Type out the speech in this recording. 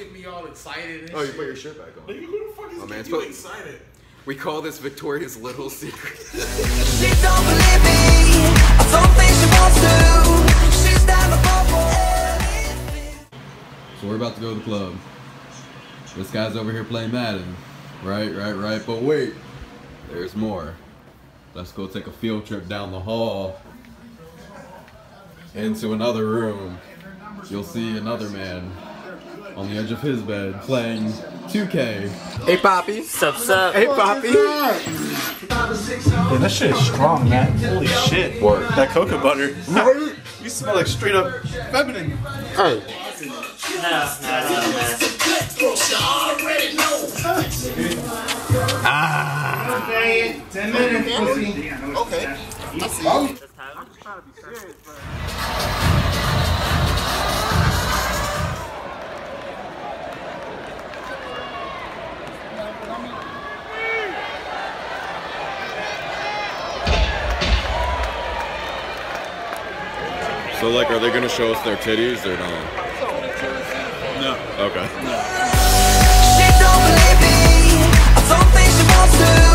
get me all excited and Oh, you shit. put your shirt back on. Nigga, who the fuck is getting you excited? We call this Victoria's little secret. She don't believe me. I don't think she wants to. She's down the phone. So we're about to go to the club. This guy's over here playing Madden. Right. But wait, there's more. Let's go take a field trip down the hall into another room. You'll see another man on the edge of his bed playing 2K. Hey, Poppy. Sup? Hey, Poppy. Yeah, that shit is strong, man. Holy shit. What? That cocoa butter. You smell like straight up feminine. Hey. No. Ah. Okay, 10 minutes, pussy. Okay. I'm just trying to be serious, but... So like, are they gonna show us their titties or not? No. Okay. She don't believe me. I don't think she wants to.